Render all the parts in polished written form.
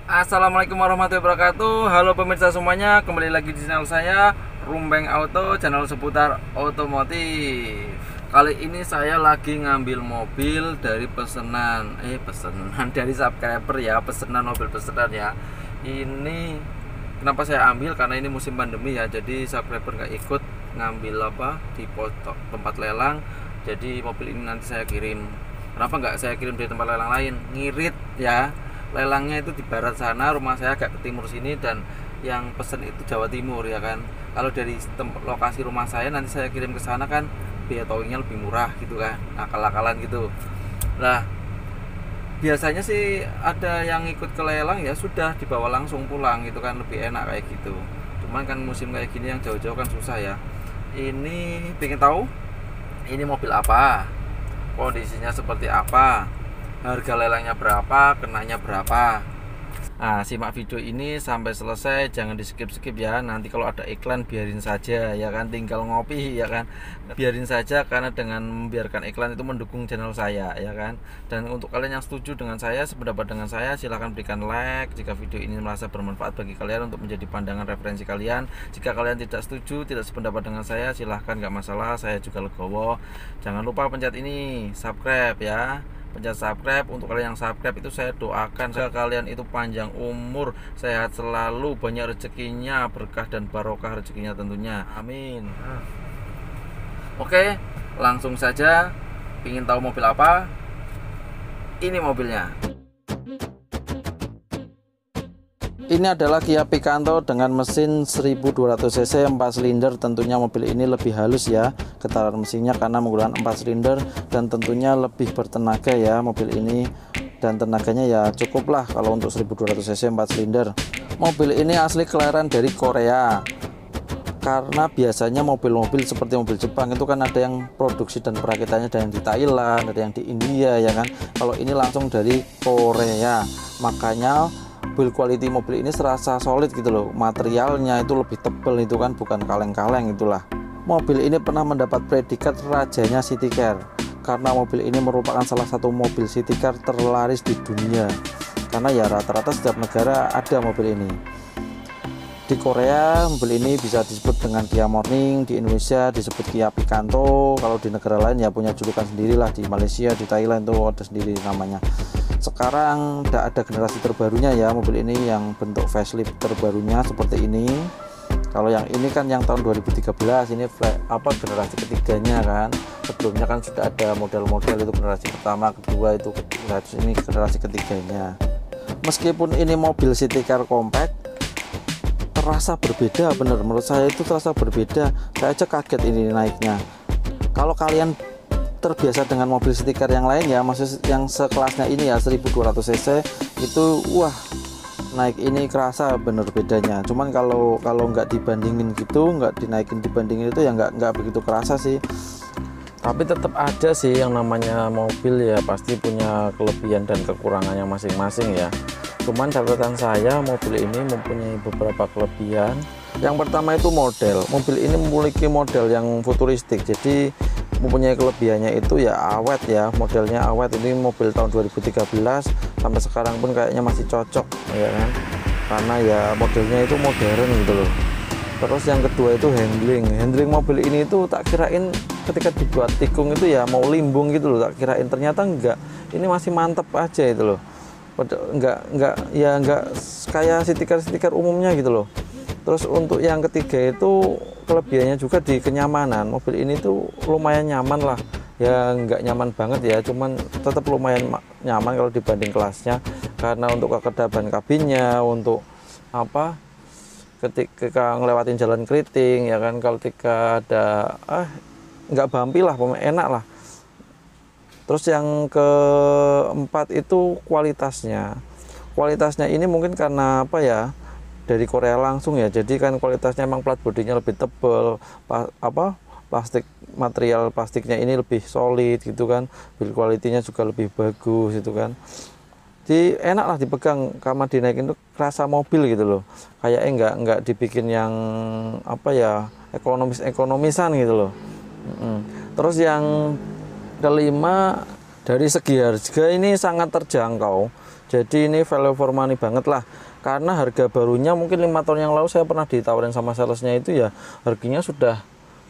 Assalamualaikum warahmatullahi wabarakatuh. Halo pemirsa semuanya, kembali lagi di channel saya Rumbeng Auto, channel seputar otomotif. Kali ini saya lagi ngambil mobil dari pesanan dari subscriber ya, pesanan mobil pesanan ya. Ini kenapa saya ambil, karena ini musim pandemi ya, jadi subscriber nggak ikut ngambil di tempat lelang. Jadi mobil ini nanti saya kirim. Kenapa nggak saya kirim di tempat lelang lain? Ngirit ya. Lelangnya itu di barat sana, rumah saya agak ke timur sini, dan yang pesen itu Jawa Timur ya kan. Kalau dari lokasi rumah saya nanti saya kirim ke sana kan biaya towingnya lebih murah gitu kan, akal-akalan gitu. Nah, biasanya sih ada yang ikut ke lelang ya sudah dibawa langsung pulang gitu kan, lebih enak kayak gitu. Cuman kan musim kayak gini yang jauh-jauh kan susah ya. Ini pengen tahu ini mobil apa, kondisinya seperti apa, harga lelangnya berapa, kenanya berapa. Nah, simak video ini sampai selesai, jangan di skip-skip ya. Nanti kalau ada iklan biarin saja ya kan, tinggal ngopi ya kan, biarin saja, karena dengan membiarkan iklan itu mendukung channel saya ya kan. Dan untuk kalian yang setuju dengan saya, sependapat dengan saya, silahkan berikan like jika video ini merasa bermanfaat bagi kalian untuk menjadi pandangan referensi kalian. Jika kalian tidak setuju, tidak sependapat dengan saya, silahkan, nggak masalah, saya juga legowo. Jangan lupa pencet ini subscribe ya, pencet subscribe. Untuk kalian yang subscribe itu saya doakan semoga kalian itu panjang umur, sehat selalu, banyak rezekinya, berkah dan barokah rezekinya tentunya, amin. Oke, langsung saja. Ingin tahu mobil apa? Ini mobilnya. Ini adalah Kia Picanto dengan mesin 1200 cc 4 silinder. Tentunya mobil ini lebih halus ya getaran mesinnya karena menggunakan 4 silinder, dan tentunya lebih bertenaga ya mobil ini, dan tenaganya ya cukup lah kalau untuk 1200 cc 4 silinder. Mobil ini asli kelahiran dari Korea, karena biasanya mobil-mobil seperti mobil Jepang itu kan ada yang produksi dan perakitannya ada yang di Thailand, ada yang di India ya kan. Kalau ini langsung dari Korea, makanya build quality mobil ini serasa solid gitu loh. Materialnya itu lebih tebal itu kan, bukan kaleng-kaleng itulah. Mobil ini pernah mendapat predikat rajanya city car, karena mobil ini merupakan salah satu mobil city car terlaris di dunia, karena ya rata-rata setiap negara ada mobil ini. Di Korea mobil ini bisa disebut dengan Kia Morning, di Indonesia disebut Kia Picanto, kalau di negara lain ya punya julukan sendirilah, di Malaysia, di Thailand itu ada sendiri namanya. Sekarang tidak ada generasi terbarunya ya mobil ini, yang bentuk facelift terbarunya seperti ini. Kalau yang ini kan yang tahun 2013, ini generasi ketiganya kan. Sebelumnya kan sudah ada model-model itu generasi pertama, kedua, itu ini generasi ketiganya. Meskipun ini mobil city car compact, terasa berbeda, bener menurut saya itu terasa berbeda. Saya aja kaget ini naiknya. Kalau kalian terbiasa dengan mobil city car yang lain ya, maksud yang sekelasnya ini ya 1200 cc itu wah, naik ini kerasa bener bedanya. Cuman kalau nggak dibandingin gitu, nggak dinaikin dibandingin itu ya nggak begitu kerasa sih. Tapi tetap ada sih yang namanya mobil ya, pasti punya kelebihan dan kekurangannya masing-masing ya. Cuman catatan saya, mobil ini mempunyai beberapa kelebihan. Yang pertama itu model. Mobil ini memiliki model yang futuristik, jadi mempunyai kelebihannya itu ya awet ya, modelnya awet. Ini mobil tahun 2013 sampai sekarang pun kayaknya masih cocok ya kan, karena ya modelnya itu modern gitu loh. Terus yang kedua itu handling mobil ini itu tak kirain ketika dibuat tikung itu ya mau limbung gitu loh, tak kirain, ternyata enggak, ini masih mantep aja itu loh. Enggak kayak city car umumnya gitu loh. Terus untuk yang ketiga itu kelebihannya juga di kenyamanan. Mobil ini tuh lumayan nyaman lah ya, nggak nyaman banget ya, cuman tetap lumayan nyaman kalau dibanding kelasnya, karena untuk kekedaban kabinnya, untuk ketika ngelewatin jalan keriting ya kan, kalau ketika ada nggak bumpy lah, enak lah. Terus yang keempat itu kualitasnya ini mungkin karena dari Korea langsung ya, jadi kan kualitasnya emang plat bodinya lebih tebal, material plastiknya ini lebih solid gitu kan, build quality-nya juga lebih bagus gitu kan. Jadi enak lah dipegang, karena dinaikin tuh kerasa mobil gitu loh, kayaknya nggak dibikin yang ekonomisan gitu loh. Terus yang kelima, dari segi harga ini sangat terjangkau. Jadi ini value for money banget lah, karena harga barunya mungkin 5 tahun yang lalu saya pernah ditawarin sama salesnya itu ya harganya sudah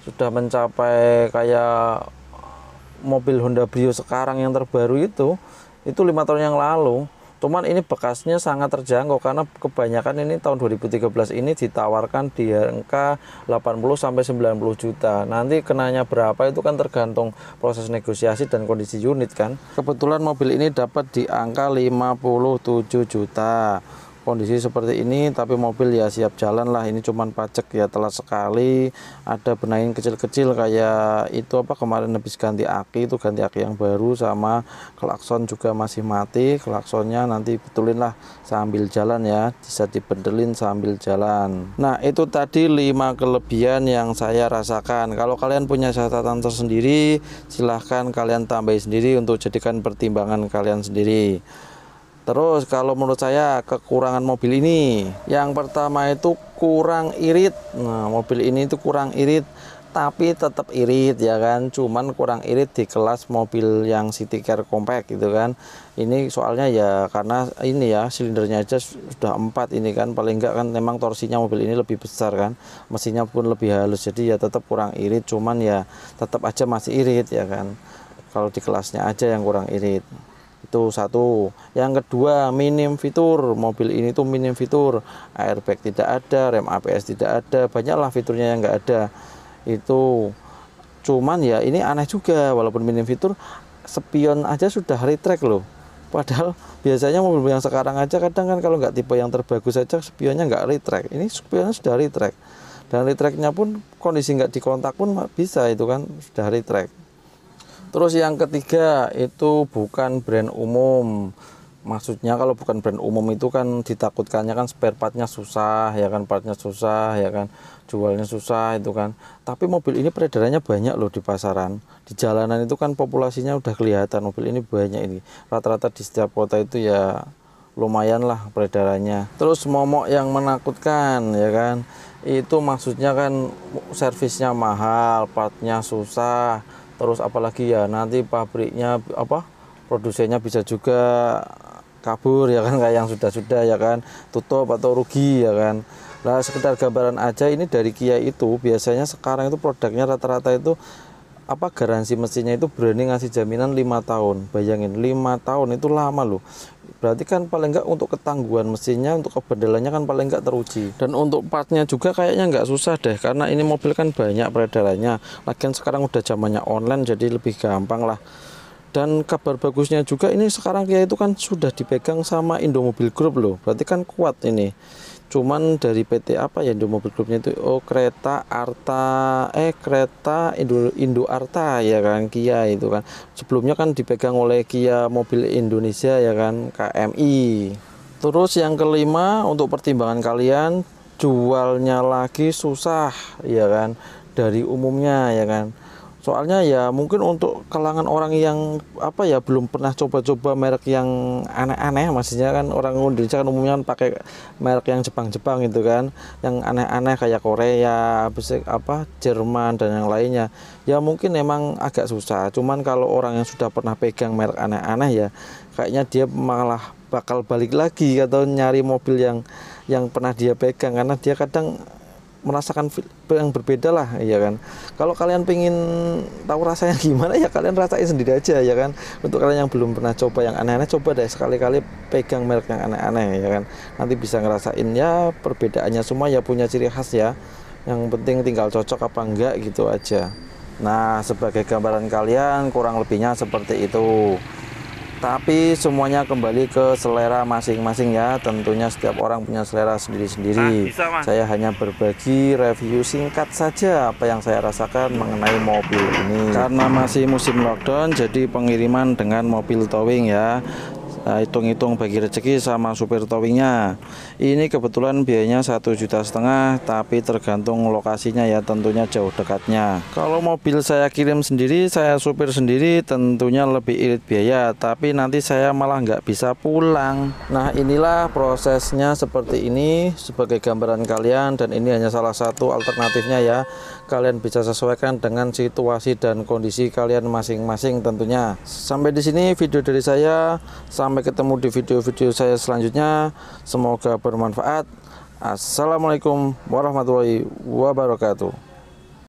mencapai kayak mobil Honda Brio sekarang yang terbaru itu 5 tahun yang lalu. Cuman ini bekasnya sangat terjangkau karena kebanyakan ini tahun 2013 ini ditawarkan di angka 80 sampai 90 juta. Nanti kenanya berapa itu kan tergantung proses negosiasi dan kondisi unit kan. Kebetulan mobil ini dapat di angka 57 juta. Kondisi seperti ini tapi mobil ya siap jalan lah. Ini cuman pajak ya telat sekali, ada benahin kecil-kecil kayak itu apa kemarin habis ganti aki, itu ganti aki yang baru, sama klakson juga masih mati. Klaksonnya nanti betulin lah sambil jalan ya, bisa dibedelin sambil jalan. Nah itu tadi 5 kelebihan yang saya rasakan. Kalau kalian punya catatan tersendiri silahkan kalian tambahin sendiri untuk jadikan pertimbangan kalian sendiri. Terus kalau menurut saya kekurangan mobil ini, yang pertama itu kurang irit. Nah mobil ini itu kurang irit, tapi tetap irit ya kan, cuman kurang irit di kelas mobil yang city car compact gitu kan. Ini soalnya ya karena ini ya silindernya aja sudah 4 ini kan, paling enggak kan memang torsinya mobil ini lebih besar kan, mesinnya pun lebih halus, jadi ya tetap kurang irit, cuman ya tetap aja masih irit ya kan. Kalau di kelasnya aja yang kurang irit. Itu satu. Yang kedua, minim fitur. Mobil ini tuh minim fitur, airbag tidak ada, rem ABS tidak ada, banyaklah fiturnya yang nggak ada itu. Cuman ya ini aneh juga, walaupun minim fitur, spion aja sudah retract loh. Padahal biasanya mobil yang sekarang aja kadang kan kalau nggak tipe yang terbagus saja spionnya nggak retract. Ini spionnya sudah retract, dan retractnya pun kondisi nggak dikontak pun bisa itu kan sudah retract. Terus yang ketiga itu bukan brand umum. Maksudnya kalau bukan brand umum itu kan ditakutkannya kan spare partnya susah ya kan, partnya susah ya kan, jualnya susah itu kan. Tapi mobil ini peredarannya banyak loh di pasaran, di jalanan itu kan populasinya udah kelihatan mobil ini banyak ini. Rata-rata di setiap kota itu ya lumayan lah peredarannya. Terus momok yang menakutkan ya kan, itu maksudnya kan servisnya mahal, partnya susah. Terus apalagi ya nanti pabriknya apa produsennya bisa juga kabur ya kan, kayak yang sudah ya kan, tutup atau rugi ya kan. Nah sekedar gambaran aja ini dari Kia itu biasanya sekarang itu produknya rata-rata itu apa garansi mesinnya itu berani ngasih jaminan 5 tahun. Bayangin 5 tahun itu lama loh. Berarti kan paling enggak untuk ketangguhan mesinnya, untuk kebedelannya kan paling enggak teruji. Dan untuk partnya juga kayaknya enggak susah deh, karena ini mobil kan banyak peredarannya. Lagian sekarang udah zamannya online jadi lebih gampang lah. Dan kabar bagusnya juga ini sekarang Kia itu kan sudah dipegang sama Indomobil Group loh. Berarti kan kuat ini. Cuman dari PT apa ya Indomobil Groupnya itu, oh kereta Indo Arta ya kan, Kia itu kan sebelumnya kan dipegang oleh Kia Mobil Indonesia ya kan, KMI. Terus yang kelima untuk pertimbangan kalian, jualnya lagi susah ya kan dari umumnya ya kan. Soalnya ya mungkin untuk kalangan orang yang apa ya belum pernah coba-coba merek yang aneh-aneh, maksudnya kan orang Indonesia kan umumnya kan pakai merek yang Jepang-Jepang gitu kan, yang aneh-aneh kayak Korea, apa Jerman dan yang lainnya. Ya mungkin memang agak susah. Cuman kalau orang yang sudah pernah pegang merek aneh-aneh ya kayaknya dia malah bakal balik lagi atau nyari mobil yang pernah dia pegang, karena dia kadang merasakan yang berbeda lah ya kan. Kalau kalian pengen tahu rasanya gimana ya kalian rasain sendiri aja ya kan. Untuk kalian yang belum pernah coba yang aneh-aneh, coba deh sekali-kali pegang merek yang aneh-aneh ya kan, nanti bisa ngerasain ya perbedaannya. Semua ya punya ciri khas ya, yang penting tinggal cocok apa enggak gitu aja. Nah sebagai gambaran kalian kurang lebihnya seperti itu. Tapi semuanya kembali ke selera masing-masing ya. Tentunya setiap orang punya selera sendiri-sendiri. Saya hanya berbagi review singkat saja apa yang saya rasakan mengenai mobil ini. Karena masih musim lockdown, jadi pengiriman dengan mobil towing ya. Hitung-hitung bagi rezeki sama supir towingnya. Ini kebetulan biayanya 1,5 juta, tapi tergantung lokasinya ya, tentunya jauh dekatnya. Kalau mobil saya kirim sendiri, saya supir sendiri, tentunya lebih irit biaya, tapi nanti saya malah nggak bisa pulang. Nah inilah prosesnya seperti ini sebagai gambaran kalian, dan ini hanya salah satu alternatifnya ya. Kalian bisa sesuaikan dengan situasi dan kondisi kalian masing-masing tentunya. Sampai di sini video dari saya. Sampai Sampai ketemu di video-video saya selanjutnya. Semoga bermanfaat. Assalamualaikum warahmatullahi wabarakatuh.